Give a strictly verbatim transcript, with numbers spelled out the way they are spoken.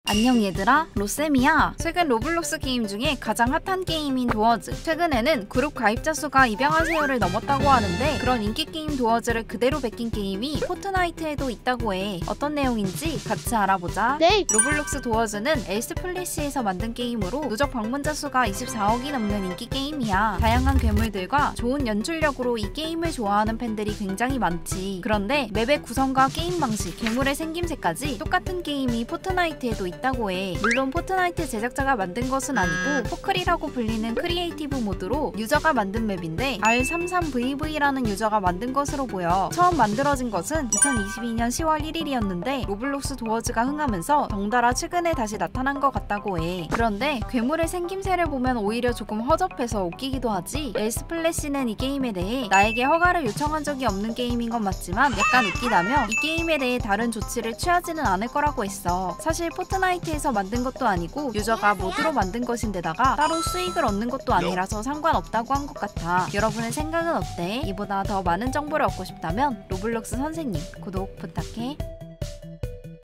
안녕 얘들아, 로쌤이야. 최근 로블록스 게임 중에 가장 핫한 게임인 도어즈. 최근에는 그룹 가입자 수가 이병헌세요를 넘었다고 하는데 그런 인기 게임 도어즈를 그대로 베낀 게임이 포트나이트에도 있다고 해. 어떤 내용인지 같이 알아보자. 네. 로블록스 도어즈는 엘스플래시에서 만든 게임으로 누적 방문자 수가 이십사억이 넘는 인기 게임이야. 다양한 괴물들과 좋은 연출력으로 이 게임을 좋아하는 팬들이 굉장히 많지. 그런데 맵의 구성과 게임 방식, 괴물의 생김새까지 똑같은 게임이 포트나이트에도 있다고 해. 물론 포트나이트 제작자가 만든 것은 아니고 포클이라고 불리는 크리에이티브 모드로 유저가 만든 맵인데 알 삼십삼 브이브이라는 유저가 만든 것으로 보여. 처음 만들어진 것은 이천이십이년 시월 일일이었는데 로블록스 도어즈가 흥하면서 덩달아 최근에 다시 나타난 것 같다고 해. 그런데 괴물의 생김새를 보면 오히려 조금 허접해서 웃기기도 하지. 엘스플래시는 이 게임에 대해 나에게 허가를 요청한 적이 없는 게임인 건 맞지만 약간 웃기다며 이 게임에 대해 다른 조치를 취하지는 않을 거라고 했어. 사실 포트나이트에서 만든 것도 아니고 유저가 모드로 만든 것인데다가 따로 수익을 얻는 것도 아니라서 상관없다고 한 것 같아. 여러분의 생각은 어때? 이보다 더 많은 정보를 얻고 싶다면 로블록스 선생님 구독 부탁해.